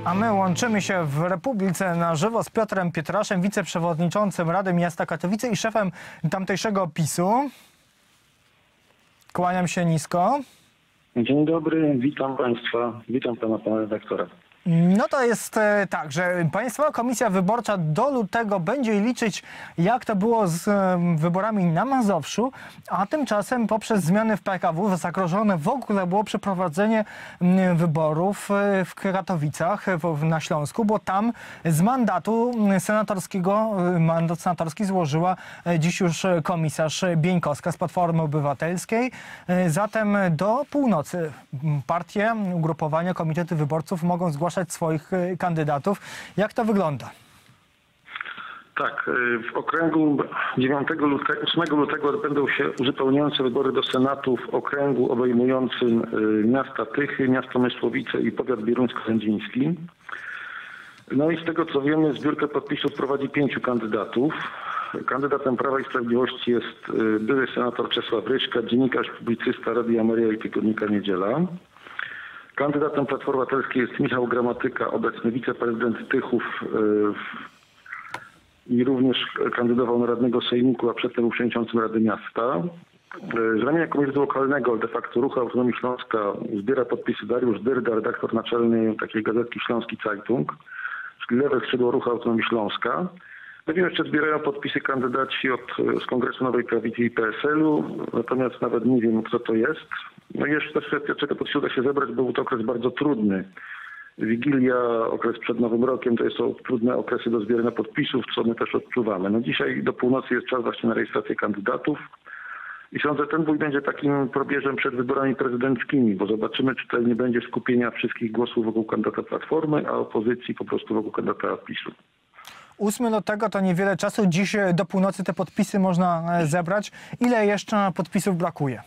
A my łączymy się w Republice na żywo z Piotrem Pietraszem, wiceprzewodniczącym Rady Miasta Katowice i szefem tamtejszego PiS-u. Kłaniam się nisko. Dzień dobry, witam Państwa, witam pana redaktora. No to jest tak, że Państwowa Komisja Wyborcza do lutego będzie liczyć, jak to było z wyborami na Mazowszu, a tymczasem poprzez zmiany w PKW zagrożone w ogóle było przeprowadzenie wyborów w Katowicach na Śląsku, bo tam z mandatu senatorskiego, mandat senatorski złożyła dziś już komisarz Bieńkowska z Platformy Obywatelskiej. Zatem do północy partie, ugrupowania, komitety wyborców mogą zgłaszać swoich kandydatów. Jak to wygląda? Tak, w okręgu 8 lutego odbędą się uzupełniające wybory do Senatu w okręgu obejmującym miasta Tychy, miasto Mysłowice i powiat bieruńsko-sędziński. No i z tego co wiemy, zbiórkę podpisów prowadzi 5 kandydatów. Kandydatem Prawa i Sprawiedliwości jest były senator Czesław Ryśka, dziennikarz, publicysta Radia Maryja i tygodnika Niedziela. Kandydatem Platformy Obywatelskiej jest Michał Gramatyka, obecny wiceprezydent Tychów i również kandydował na radnego sejmiku, a przedtem był przewodniczącym Rady Miasta. Z ramienia Komitetu Lokalnego, de facto Ruchu Autonomii Śląska, zbiera podpisy Dariusz Dyrda, redaktor naczelny takiej gazetki Śląski Zeitung, czyli lewe skrzydło Ruchu Autonomii Śląska. No wiem, jeszcze zbierają podpisy kandydaci z Kongresu Nowej Prawicy i PSL-u, natomiast nawet nie wiem, kto to jest. No i jeszcze czego podpisu uda się zebrać, był to okres bardzo trudny. Wigilia, okres przed Nowym Rokiem, to są trudne okresy do zbierania podpisów, co my też odczuwamy. No dzisiaj do północy jest czas właśnie na rejestrację kandydatów i sądzę, że ten bój będzie takim probierzem przed wyborami prezydenckimi, bo zobaczymy, czy tutaj nie będzie skupienia wszystkich głosów wokół kandydata Platformy, a opozycji po prostu wokół kandydata PiS-u. 8 lutego to niewiele czasu. Dziś do północy te podpisy można zebrać. Ile jeszcze podpisów brakuje?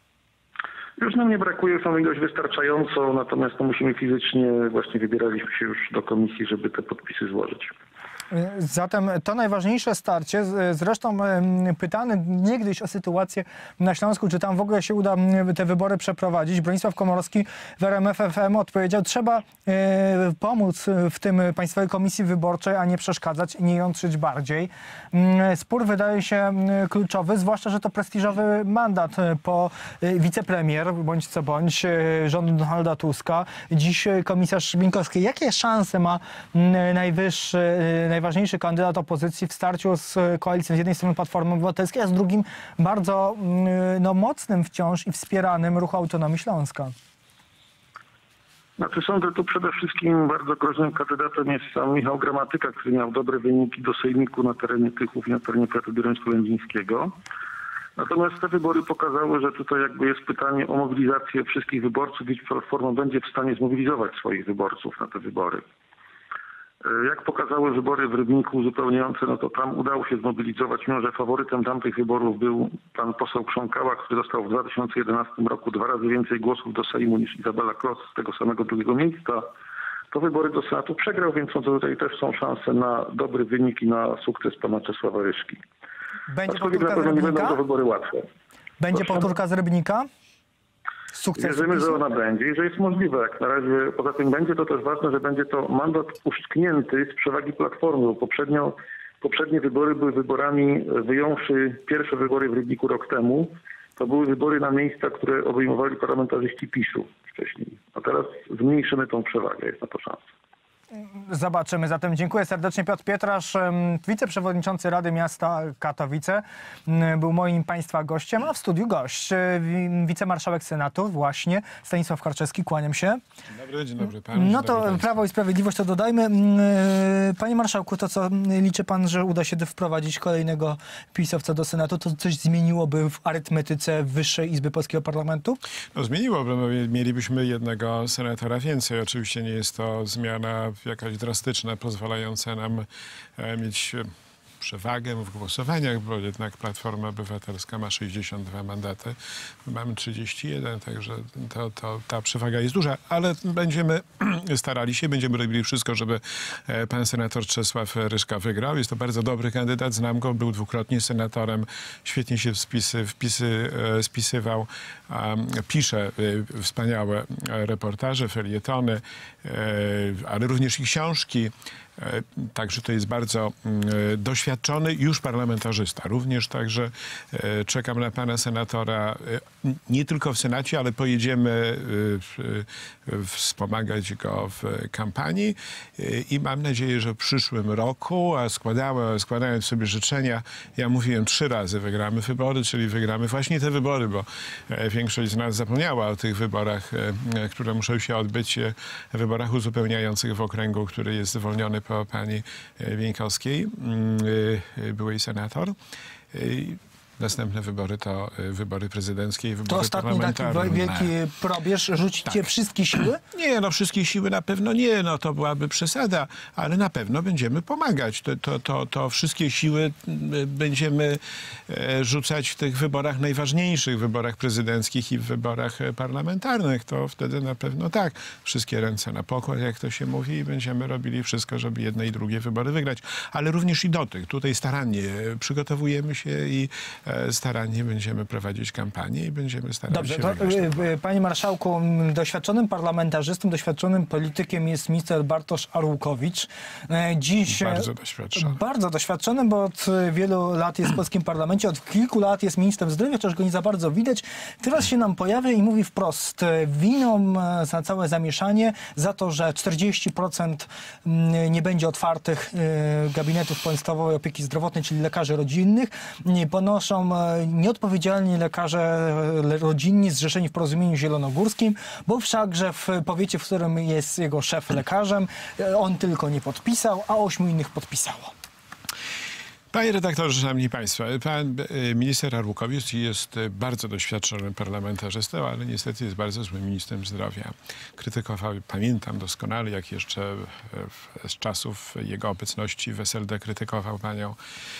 Już nam nie brakuje, są ilość wystarczającą, natomiast to musimy fizycznie, właśnie wybieraliśmy się już do komisji, żeby te podpisy złożyć. Zatem to najważniejsze starcie, zresztą pytany niegdyś o sytuację na Śląsku, czy tam w ogóle się uda te wybory przeprowadzić. Bronisław Komorowski w RMF FM odpowiedział, trzeba pomóc w tym Państwowej Komisji Wyborczej, a nie przeszkadzać, nie jątrzyć bardziej. Spór wydaje się kluczowy, zwłaszcza, że to prestiżowy mandat po wicepremier, bądź co bądź, rządu Donalda Tuska. Dziś komisarz Bieńkowski. Jakie szanse ma najważniejszy kandydat opozycji w starciu z koalicją z jednej strony Platformy Obywatelskiej, a z drugim bardzo mocnym wciąż i wspieranym Ruchu Autonomii Śląska? Znaczy sądzę, tu przede wszystkim bardzo groźnym kandydatem jest sam Michał Gramatyka, który miał dobre wyniki do sejmiku na terenie Tychów i na terenie powiatu bieruńsko-lędzińskiego. Natomiast te wybory pokazały, że tutaj jakby jest pytanie o mobilizację wszystkich wyborców i czy Platforma będzie w stanie zmobilizować swoich wyborców na te wybory. Jak pokazały wybory w Rybniku uzupełniające, no to tam udało się zmobilizować, mimo że faworytem tamtych wyborów był pan poseł Krząkała, który dostał w 2011 roku 2 razy więcej głosów do Sejmu niż Izabela Kloc z tego samego drugiego miejsca. To wybory do Senatu przegrał, więc sądzę, że tutaj też są szanse na dobry wynik i na sukces pana Czesława Ryszki. Będzie Aczkolwiek na pewno nie będą to wybory łatwe. Będzie powtórka z Rybnika? Wierzymy, że ona będzie i że jest możliwe. Jak na razie poza tym będzie to też ważne, że będzie to mandat uszczknięty z przewagi Platformy, bo poprzednie wybory były wyborami, wyjąwszy pierwsze wybory w Rybniku rok temu, to były wybory na miejsca, które obejmowali parlamentarzyści PiS-u wcześniej. A teraz zmniejszymy tą przewagę, jest na to szansa. Zobaczymy. Zatem dziękuję serdecznie. Piotr Pietrasz, wiceprzewodniczący Rady Miasta Katowice, był moim Państwa gościem, a w studiu gość, wicemarszałek Senatu właśnie, Stanisław Karczewski. Kłaniam się. Dzień dobry panu. No to Prawo i Sprawiedliwość to dodajmy. Panie marszałku, to co liczy pan, że uda się wprowadzić kolejnego pisowca do Senatu, to coś zmieniłoby w arytmetyce Wyższej Izby Polskiego Parlamentu? No zmieniłoby. Mielibyśmy jednego senatora więcej. Oczywiście nie jest to zmiana jakaś drastyczna, pozwalająca nam mieć przewagę w głosowaniach, bo jednak Platforma Obywatelska ma 62 mandaty, my mamy 31, także ta przewaga jest duża, ale będziemy starali się, będziemy robili wszystko, żeby pan senator Czesław Ryżka wygrał. Jest to bardzo dobry kandydat, znam go, był dwukrotnie senatorem, świetnie się spisywał, pisze wspaniałe reportaże, felietony, ale również i książki. Także to jest bardzo doświadczony już parlamentarzysta. Również także czekam na pana senatora nie tylko w Senacie, ale pojedziemy wspomagać go w kampanii i mam nadzieję, że w przyszłym roku, a składając sobie życzenia, ja mówiłem 3 razy wygramy wybory, czyli wygramy właśnie te wybory, bo większość z nas zapomniała o tych wyborach, które muszą się odbyć, wyborach uzupełniających w okręgu, który jest zwolniony po pani Wieńkowskiej, byłej senator. Następne wybory to wybory prezydenckie i wybory To ostatni taki parlamentarne. wielki probierz. Rzucicie wszystkie siły? Nie, no wszystkie siły na pewno nie, no to byłaby przesada, ale na pewno będziemy pomagać. To wszystkie siły będziemy rzucać w tych wyborach najważniejszych, wyborach prezydenckich i w wyborach parlamentarnych. To wtedy na pewno tak. Wszystkie ręce na pokład, jak to się mówi, i będziemy robili wszystko, żeby jedne i drugie wybory wygrać. Ale również i do tych. Tutaj starannie przygotowujemy się i starannie będziemy prowadzić kampanię i będziemy starać się wygrać. Panie marszałku, doświadczonym parlamentarzystą, doświadczonym politykiem jest minister Bartosz Arłukowicz. Dziś Bardzo doświadczony. Bardzo doświadczony, bo od wielu lat jest w polskim parlamencie, od kilku lat jest ministrem zdrowia, chociaż go nie za bardzo widać. Teraz się nam pojawia i mówi wprost, winą za całe zamieszanie, za to, że 40% nie będzie otwartych gabinetów podstawowej opieki zdrowotnej, czyli lekarzy rodzinnych, ponoszą nieodpowiedzialni lekarze rodzinni zrzeszeni w Porozumieniu Zielonogórskim, bo wszakże w powiecie, w którym jest jego szef lekarzem, on tylko nie podpisał, a 8 innych podpisało. Panie redaktorze, szanowni państwo, pan minister Arłukowicz jest bardzo doświadczonym parlamentarzystą, ale niestety jest bardzo złym ministrem zdrowia. Krytykował, pamiętam doskonale, jak jeszcze z czasów jego obecności w SLD krytykował panią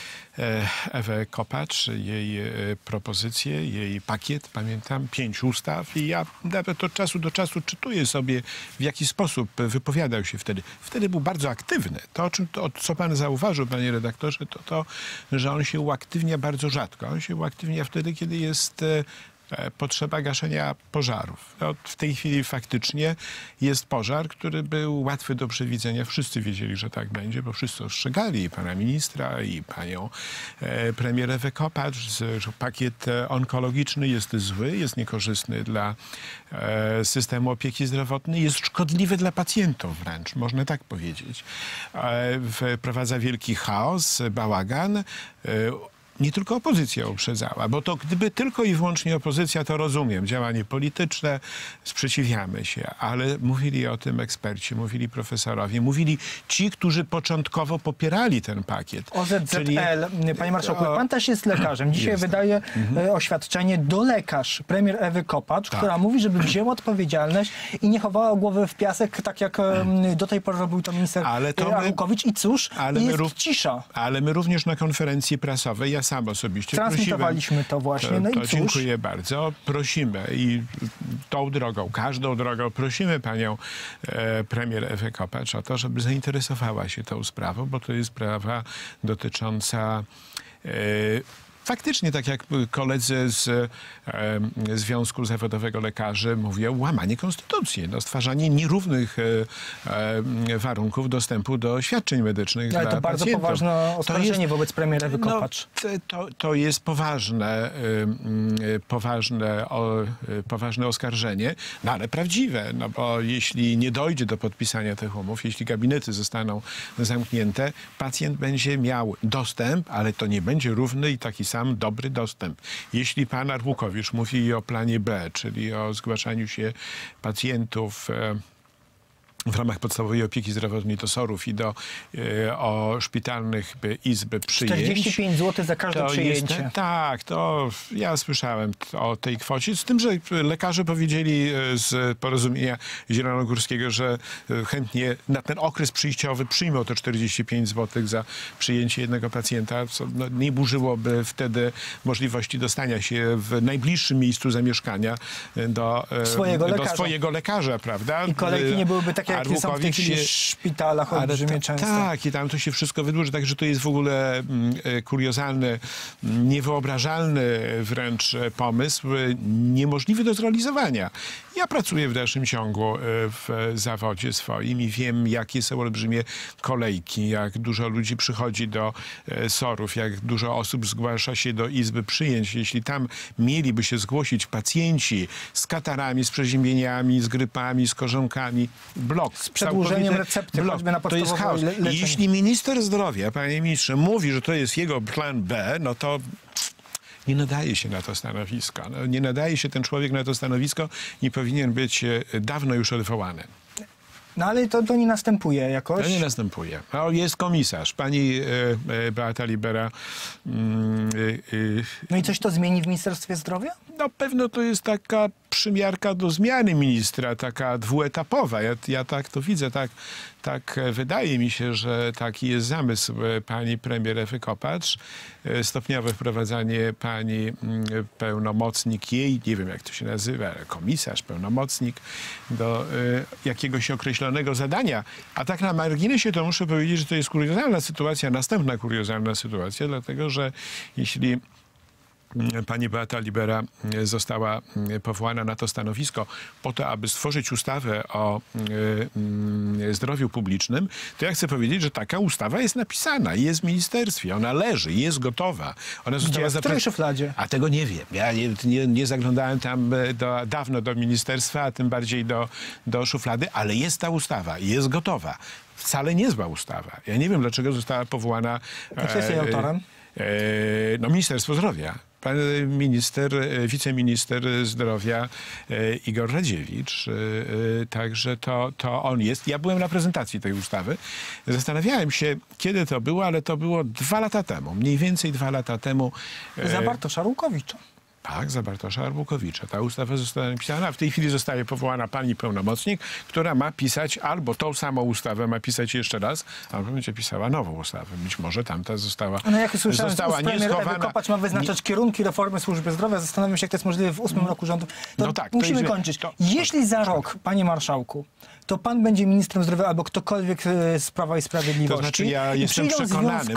Ewę Kopacz, jej propozycje, jej pakiet, pamiętam, 5 ustaw i ja nawet od czasu do czasu czytuję sobie, w jaki sposób wypowiadał się wtedy. Wtedy był bardzo aktywny. To, co pan zauważył, panie redaktorze, to, że on się uaktywnia bardzo rzadko. On się uaktywnia wtedy, kiedy jest potrzeba gaszenia pożarów. No, w tej chwili faktycznie jest pożar, który był łatwy do przewidzenia. Wszyscy wiedzieli, że tak będzie, bo wszyscy ostrzegali i pana ministra, i panią premier Ewę Kopacz, że pakiet onkologiczny jest zły, jest niekorzystny dla systemu opieki zdrowotnej, jest szkodliwy dla pacjentów wręcz, można tak powiedzieć. Wprowadza wielki chaos, bałagan. Nie tylko opozycja uprzedzała, bo to gdyby tylko i wyłącznie opozycja, to rozumiem, działanie polityczne, sprzeciwiamy się, ale mówili o tym eksperci, mówili profesorowie, mówili ci, którzy początkowo popierali ten pakiet. OZZL, panie marszałku, pan też jest lekarzem. Dzisiaj wydaje oświadczenie dolekarz premier Ewy Kopacz, która mówi, żeby wzięła odpowiedzialność i nie chowała głowy w piasek, tak jak do tej pory robił to minister Arłukowicz. I cóż, jest cisza. Ale my również na konferencji prasowej, ja sam osobiście transmitowaliśmy to właśnie. No i cóż. Dziękuję bardzo. Prosimy i tą drogą, każdą drogą prosimy panią premier Ewę Kopacz o to, żeby zainteresowała się tą sprawą, bo to jest sprawa dotycząca faktycznie, tak jak koledzy z Związku Zawodowego Lekarzy mówią, łamanie konstytucji, stwarzanie nierównych warunków dostępu do świadczeń medycznych Ale dla to bardzo pacjentów. poważne oskarżenie wobec premier Ewy Kopacz. To jest poważne oskarżenie, no ale prawdziwe, no bo jeśli nie dojdzie do podpisania tych umów, jeśli gabinety zostaną zamknięte, pacjent będzie miał dostęp, ale to nie będzie równy i taki sam dobry dostęp. Jeśli pan Arłukowicz mówi o planie B, czyli o zgłaszaniu się pacjentów w ramach podstawowej opieki zdrowotnej do SOR-ów i do szpitalnych izby przyjęć. 45 zł za każde przyjęcie. Tak, to ja słyszałem o tej kwocie, z tym, że lekarze powiedzieli z Porozumienia Zielonogórskiego, że chętnie na ten okres przyjściowy przyjmą te 45 zł za przyjęcie jednego pacjenta, co nie burzyłoby wtedy możliwości dostania się w najbliższym miejscu zamieszkania do swojego lekarza, prawda? I kolejki nie byłyby takie, jakie są w tej chwili w szpitalach olbrzymie często. Tak, i tam to się wszystko wydłuży, także to jest w ogóle kuriozalny, niewyobrażalny wręcz pomysł, niemożliwy do zrealizowania. Ja pracuję w dalszym ciągu w zawodzie swoim i wiem, jakie są olbrzymie kolejki, jak dużo ludzi przychodzi do SOR-ów, jak dużo osób zgłasza się do izby przyjęć. Jeśli tam mieliby się zgłosić pacjenci z katarami, z przeziębieniami, z grypami, z korzonkami, blok. Z przedłużeniem recepty, choćby na podstawowe leczenie. Jeśli minister zdrowia, panie ministrze, mówi, że to jest jego plan B, no to nie nadaje się na to stanowisko. No, nie nadaje się ten człowiek na to stanowisko, nie powinien być dawno już odwołany. No ale to nie następuje jakoś? To nie następuje. No, jest komisarz, pani Beata Libera. No i coś to zmieni w Ministerstwie Zdrowia? No pewno to jest taka przymiarka do zmiany ministra, taka dwuetapowa. Ja tak to widzę, tak wydaje mi się, że taki jest zamysł pani premier Ewy Kopacz. Stopniowe wprowadzanie pani pełnomocnik jej, nie wiem jak to się nazywa, komisarz, pełnomocnik, do jakiegoś określonego zadania. A tak na marginesie to muszę powiedzieć, że to jest kuriozalna sytuacja, następna kuriozalna sytuacja, dlatego że jeśli pani Beata Libera została powołana na to stanowisko po to, aby stworzyć ustawę o zdrowiu publicznym, to ja chcę powiedzieć, że taka ustawa jest napisana, jest w ministerstwie, ona leży, jest gotowa. Ona została w której szufladzie? A tego nie wiem. Ja nie zaglądałem tam dawno do ministerstwa, a tym bardziej do szuflady, ale jest ta ustawa, jest gotowa. Wcale niezła ustawa. Ja nie wiem, dlaczego została powołana... A kto jest jej autorem? No, Ministerstwo Zdrowia. Pan wiceminister zdrowia Igor Radziewicz. Także to on jest. Ja byłem na prezentacji tej ustawy. Zastanawiałem się, kiedy to było, ale to było 2 lata temu. Mniej więcej 2 lata temu. Za Bartosza Arłukowicza. Tak, za Bartosza Arłukowicza. Ta ustawa została napisana. W tej chwili zostaje powołana pani pełnomocnik, która ma pisać albo tą samą ustawę, ma pisać jeszcze raz, albo będzie pisała nową ustawę. Być może tamta została No jak słyszałem, została premier Ewy Kopacz ma wyznaczać kierunki reformy służby zdrowia. Zastanawiam się, jak to jest możliwe w 8 roku rządu. Musimy kończyć. Jeśli za rok, panie marszałku, to pan będzie ministrem zdrowia albo ktokolwiek z Prawa i Sprawiedliwości. To znaczy ja jestem przekonany,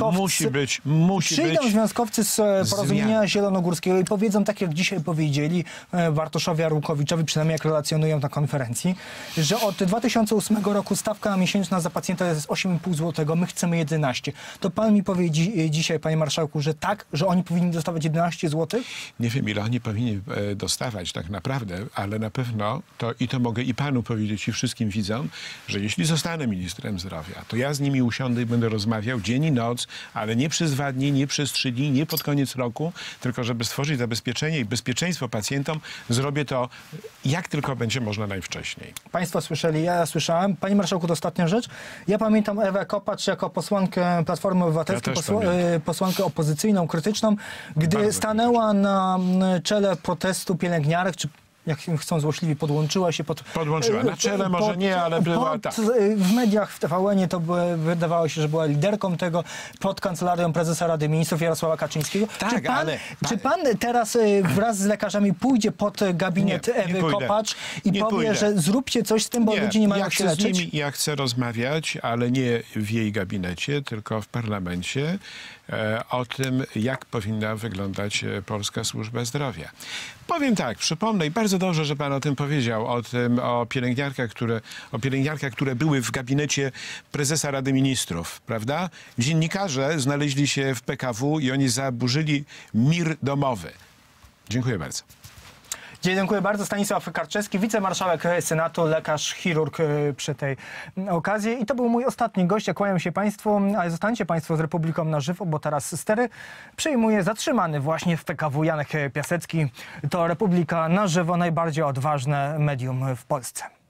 przyjdą związkowcy z Porozumienia Zielonogórskiego i powiedzą, tak jak dzisiaj powiedzieli Bartoszowi Arłukowiczowi, przynajmniej jak relacjonują na konferencji, że od 2008 roku stawka miesięczna za pacjenta jest 8,5 zł, my chcemy 11. To pan mi powie dzisiaj, panie marszałku, że tak, że oni powinni dostawać 11 zł? Nie wiem, ile oni powinni dostawać tak naprawdę, ale na pewno to mogę i panu powiedzieć, i wszystkim widzom, że jeśli zostanę ministrem zdrowia, to ja z nimi usiądę i będę rozmawiał dzień i noc, ale nie przez 2 dni, nie przez 3 dni, nie pod koniec roku, tylko żeby stworzyć zabezpieczenie i bezpieczeństwo pacjentom, zrobię to jak tylko będzie można najwcześniej. Państwo słyszeli, ja słyszałem. Panie marszałku, to ostatnia rzecz. Ja pamiętam Ewę Kopacz jako posłankę Platformy Obywatelskiej, posłankę opozycyjną, krytyczną, gdy Bardzo stanęła na czele protestu pielęgniarek, czy jak chcą złośliwi, podłączyła się Podłączyła. Na czele może nie, ale była tak. W mediach, w TVN-ie to wydawało się, że była liderką tego pod kancelarią prezesa Rady Ministrów Jarosława Kaczyńskiego. Tak, czy pan teraz wraz z lekarzami pójdzie pod gabinet Ewy Kopacz i powie, że zróbcie coś z tym, bo ludzie nie mają się leczyć? Ja chcę rozmawiać, ale nie w jej gabinecie, tylko w parlamencie o tym, jak powinna wyglądać polska służba zdrowia. Powiem tak, przypomnę i bardzo dobrze, że pan o tym powiedział, o pielęgniarkach, które były w gabinecie prezesa Rady Ministrów, prawda? Dziennikarze znaleźli się w PKW i oni zaburzyli mir domowy. Dziękuję bardzo. Dziękuję bardzo. Stanisław Karczewski, wicemarszałek Senatu, lekarz, chirurg przy tej okazji. I to był mój ostatni gość. Ja kłaniam się państwu, ale zostańcie państwo z Republiką na żywo, bo teraz stery przejmuje zatrzymany właśnie w PKW Janek Piasecki. To Republika na żywo, najbardziej odważne medium w Polsce.